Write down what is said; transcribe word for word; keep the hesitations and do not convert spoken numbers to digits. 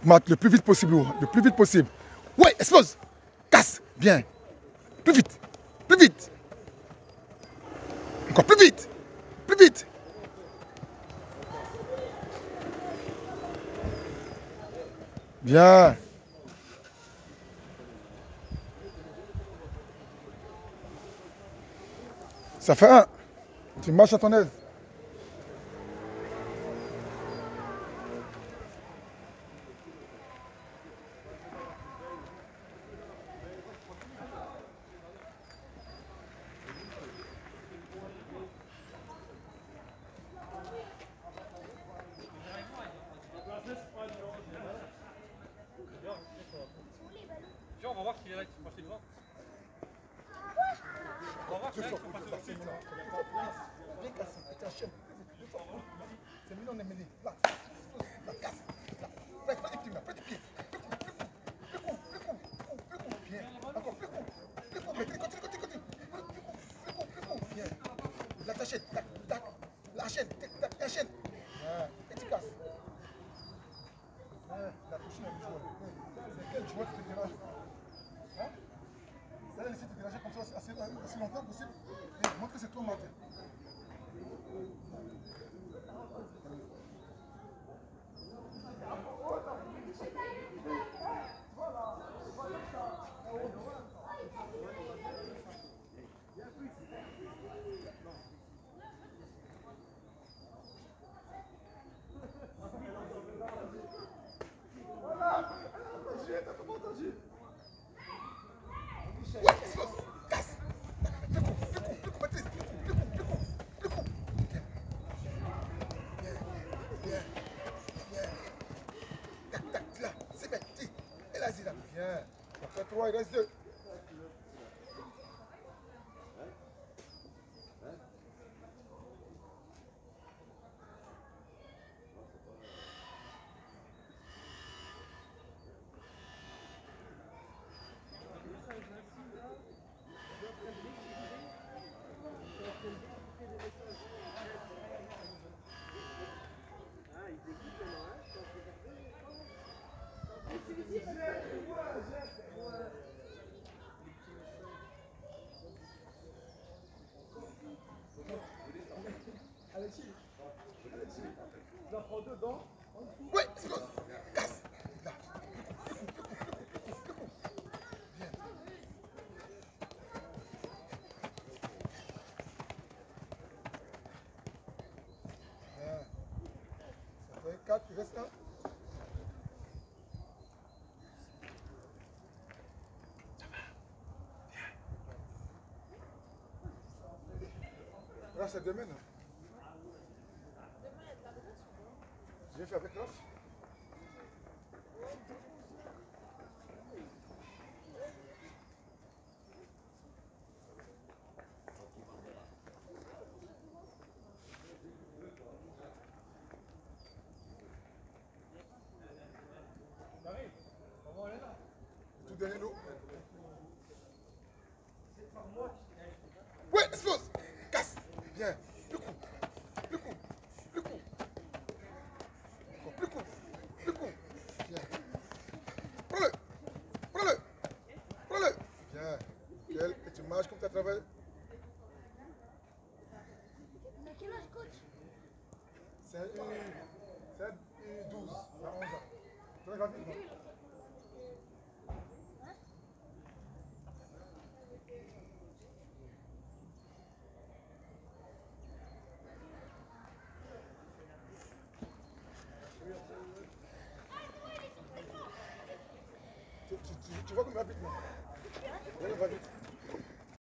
Mat, le plus vite possible, le plus vite possible. Ouais, explose. Casse. Bien. Plus vite. Plus vite. Encore plus vite. Plus vite. Bien. Ça fait un. Tu marches à ton aise. On va voir s'il est là qui sont passés devant. On va voir s'il est là qui sont passés devant. Bien cassé, c'est un chien. C'est mignon, on est mêlé. Là, là, casse. Là. Fais pas des pieds, fais des pieds. Plus con, plus con, plus con, plus con, plus con. Bien. Encore plus con, plus con. Mais continue, continue, continue. Plus con, plus con, plus con. Bien. Là, ta chaîne, tac, tac. La chaîne, tac, tac, la chaîne. Bien. Et tu casses. La prochaine, elle joue. C'est quel joueur qui te dérange? Hein? Ça va laisser te déranger comme ça assez, assez longtemps possible. Et montre que c'est toi, Martin. Bien. Ça fait trois, il reste deux. Alexis, Alexis, tu la prends dedans. Oui, explose. Casse. Là. Bien. Bien. Ça fait quatre, il reste un. Ça va. Bien. Là, c'est demain. J'ai fait avec l'offre. Tout dernier lot. Ouais, explose. Casse. Bien. Plus court. Plus court. Plus court. Encore plus court. Plus court. Bien. Prends-le. Prends-le. Prends-le. Bien. Bien. Et tu marches comme tu as travaillé. Mais quel âge, coach? C'est douze à onze ans. Tu vas vite, non? Tu, tu, tu, tu vois comme il va vite, non? Il va vite.